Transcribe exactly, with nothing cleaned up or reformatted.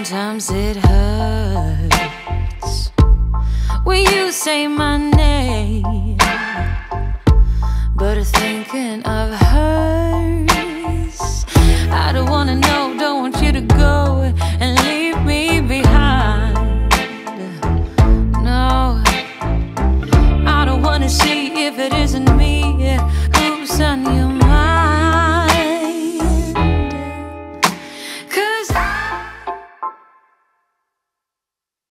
Sometimes it hurts when you say my name, but thinking of hers, I don't wanna know, don't want you to go and leave me behind. No, I don't wanna see if it isn't